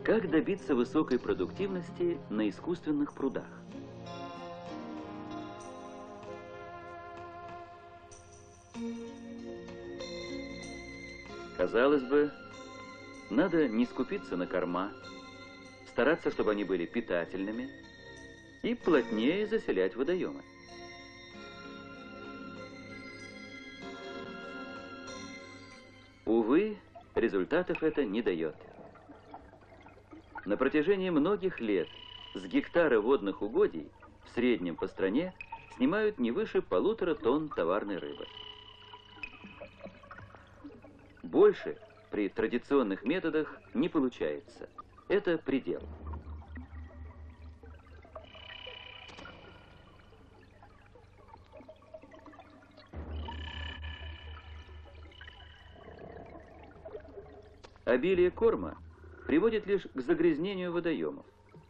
Как добиться высокой продуктивности на искусственных прудах? Казалось бы, надо не скупиться на корма, стараться, чтобы они были питательными, и плотнее заселять водоемы. Увы, результатов это не дает. На протяжении многих лет с гектара водных угодий в среднем по стране снимают не выше 1,5 тонн товарной рыбы. Больше при традиционных методах не получается. Это предел. Обилие корма приводит лишь к загрязнению водоемов.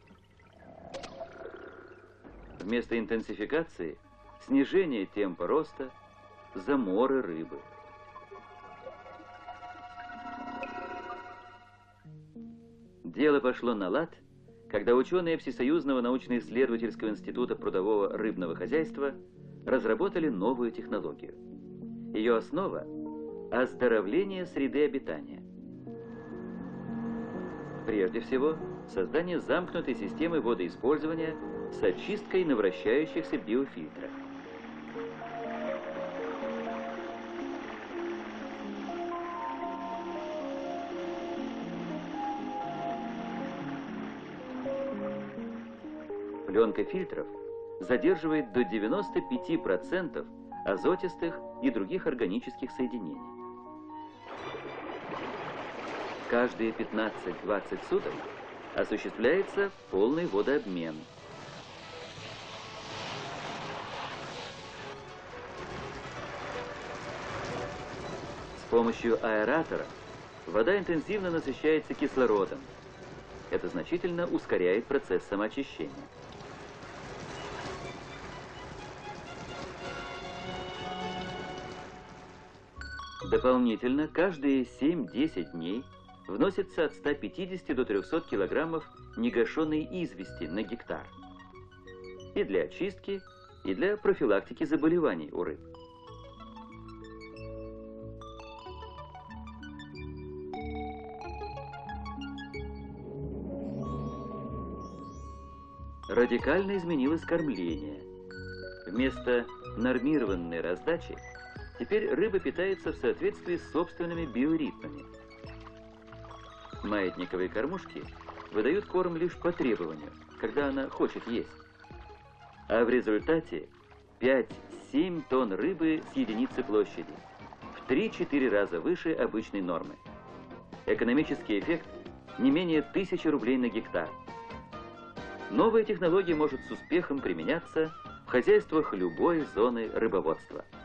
Вместо интенсификации – снижение темпа роста, заморы рыбы. Дело пошло на лад, когда ученые Всесоюзного научно-исследовательского института прудового рыбного хозяйства разработали новую технологию. Ее основа – оздоровление среды обитания. Прежде всего, создание замкнутой системы водоиспользования с очисткой на вращающихся биофильтрах. Пленка фильтров задерживает до 95% азотистых и других органических соединений. Каждые 15-20 суток осуществляется полный водообмен. С помощью аэратора вода интенсивно насыщается кислородом. Это значительно ускоряет процесс самоочищения. Дополнительно каждые 7-10 дней вносится от 150 до 300 килограммов негашенной извести на гектар. И для очистки, и для профилактики заболеваний у рыб. Радикально изменилось кормление. Вместо нормированной раздачи теперь рыба питается в соответствии с собственными биоритмами. Маятниковые кормушки выдают корм лишь по требованию, когда она хочет есть. А в результате 5-7 тонн рыбы с единицы площади, в 3-4 раза выше обычной нормы. Экономический эффект не менее 1000 рублей на гектар. Новая технология может с успехом применяться в хозяйствах любой зоны рыбоводства.